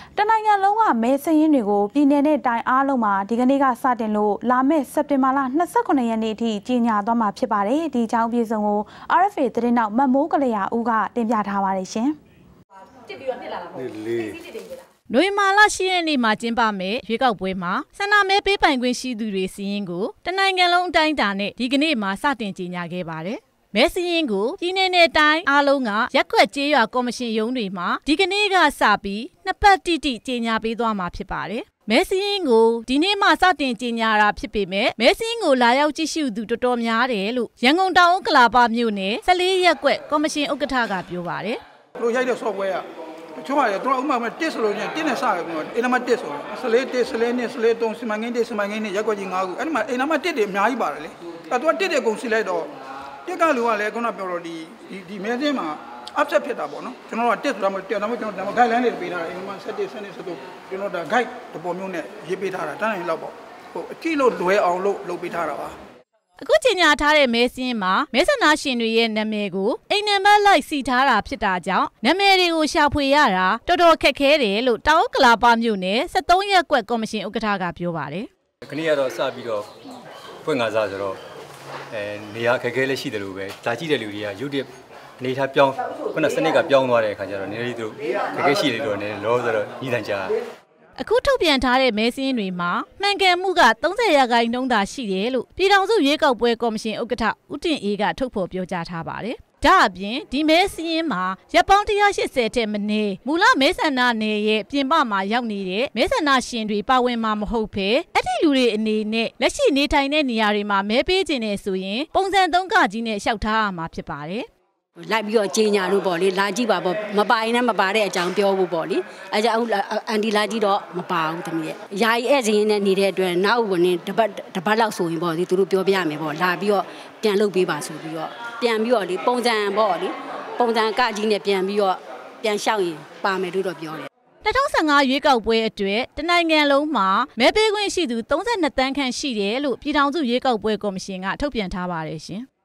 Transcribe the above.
တနိုင်ငံလုံးကမဲစရင်းတွေကိုပြည်내နဲ့တိုင်းအားလုံးမှာဒီကနေ့ကစတင်လို့လာမယ့်စက်တင်ဘာလ29ရက်နေ့အထိကြီးညာသွားမှာဖြစ်ပါတယ်ဒီအကြောင်းအပြည့်အစုံကို RFA သတင်းနောက်မမိုးကလျာဦးကတင်ပြထားပါတယ်ရှင်တစ်ပြီးတော့နှစ်လာတာပေါ့နွေမာလ10ရက်နေ့မှာကျင်းပမယ်ရွေးကောက်ပွဲမှာဆန္ဒမဲပေးပိုင်ခွင့်ရှိသူတွေစီရင်ကိုတနိုင်ငံလုံးအတိုင်းအတာနဲ့ဒီကနေ့မှာစတင်ကြီးညာခဲ့ပါတယ်မဲစရင်းကိုပြည်내နဲ့တိုင်းအားလုံးကရက်ကွက်ကျေးရွာကော်မရှင်ရုံးတွေမှာဒီကနေ့ကစပြီးနှစ်ပတ်တိတိကြီးညာပေးသွားမှာဖြစ်ပါတယ်မဲစရင်းကိုဒီနေ့မှစတင်ကြီးညာတာဖြစ်ပေမဲ့မဲစရင်းကိုလာရောက်ကြည့်ရှုသူတော်တော်များတယ်လို့ရန်ကုန်တောင်ဥက္ကလာပမြို့နယ်14ရက်ကွက်ကော်မရှင်ဥက္ကဋ္ဌကပြောပါတယ်သူတို့ရိုက်တဲ့ software ကချိုးရတယ်သူတို့ဥမာတစ်ဆိုလို့ညတစ်နဲ့စတယ်ကတော့အိမ်နံပါတ်1ဆိုတော့14 3 စီမံကိန်းနဲ့ရက်ကွက်ကြီး9ခုအဲ့ဒီမှာအိမ်နံပါတ်1တွေအများကြီးပါတယ်လေအဲ့တော့သူက1တွေအကုန်စီလိုက်တော့တစ်ကလူကလည်းခုနပြောတော့ဒီမဲစင်းမှာ upset ဖြစ်တာပေါ့နော်ကျွန်တော်တို့ကတစ်ဆိုတာမဟုတ်ကျွန်တော် guideline တွေပေးထားတယ်အိမ်မှာ7 7ဆိုတော့ကျွန်တော်ဒါ guide တပေါ်မျိုးနဲ့ရေးပေးထားတာတန်းရင်လောက်ပေါ့ဟိုအကြည့်လို့လွယ်အောင်လို့လုပ်ပေးထားတာပါအခုကြီးညာထားတဲ့မဲစင်းမှာမဲဆန္ဒရှင်တွေရဲ့နာမည်ကိုအိမ်နံပါတ်လိုက်စီထားတာဖြစ်တာကြောင့်နာမည်တွေကိုရှာဖွေရတာတော်တော်ခက်ခဲတယ်လို့တောင်ဥက္ကလာပမြို့နယ်73ရက်ကွက်ကော်မရှင်ဥက္ကဋ္ဌကပြောပါတယ်ခဏကတော့စပြီးတော့ဖွင့်ငါးစားဆိုတော့နေရာခက်ခဲလည်းရှိတယ်လို့ပဲဒါကြည့်တဲ့လူတွေကရုပ်တရက်အနေထားပြောင်းခုနစနစ်ကပြောင်းသွားတဲ့အခါကျတော့နေရာတို့ခက်ခဲရှိတယ်လို့နေလောဆိုတော့ညီတန်ကြအခုထုတ်ပြန်ထားတဲ့မဲစင်းတွေမှာမှန်ကန်မှုက30ရာခိုင်နှုန်းသာရှိတယ်လို့ပြည်ထောင်စုရွေးကောက်ပွဲကော်မရှင်ဥက္ကဋ္ဌဦးတင်အေးကထုတ်ဖော်ပြောကြားထားပါတယ်။ဒါအပြင်ဒီမဲစင်းမှာရပ်ပေါင်း180ထက်မနည်းမူလမဲဆန္ဒနယ်ရဲ့ပြင်ပမှာရောက်နေတဲ့မဲဆန္ဒရှင်တွေပါဝင်မှာမဟုတ်ဘဲအဲ့ဒီလူတွေအနေနဲ့လက်ရှိနေထိုင်တဲ့နေရာတွေမှာမဲပေးခြင်းနဲ့ဆိုရင်ပုံစံ3ကကြီးနဲ့လျှောက်ထားရမှာဖြစ်ပါတယ်။လိုက်ပြီးတော့ကြီးညာလို့ပေါ့လေလာကြည့်ပါပေါ့မပါရင်လည်းမပါတဲ့အကြောင်းပြောဖို့ပေါ့လေအဲကြောင့်အန်ဒီလာကြည့်တော့မပါဘူးတမီးရဲ့ယာယီအဲ့စရင်နဲ့နေတဲ့အတွက်နောက်ဝင်တပတ်လောက်ဆိုရင်ပေါ့လေသူတို့ပြောပြရမယ်ပေါ့လာပြီးတော့ပြန်လုပ်ပေးပါဆိုပြီးတော့ပြန်ပြီးတော့လေပုံစံပေါ့လေပုံစံကကြီးနဲ့ပြန်ပြီးတော့ပြန်လျှောက်ရင်ပါမယ်လို့တော့ပြောတယ် 2015ရွေးကောက်ပွဲအတွက်တနိုင်ငံလုံးမှာမဲပေးခွင့်ရှိသူ32တန်းခန့်ရှိတယ်လို့ပြည်ထောင်စုရွေးကောက်ပွဲကော်မရှင်ကထုတ်ပြန်ထားပါတယ်ရှင်။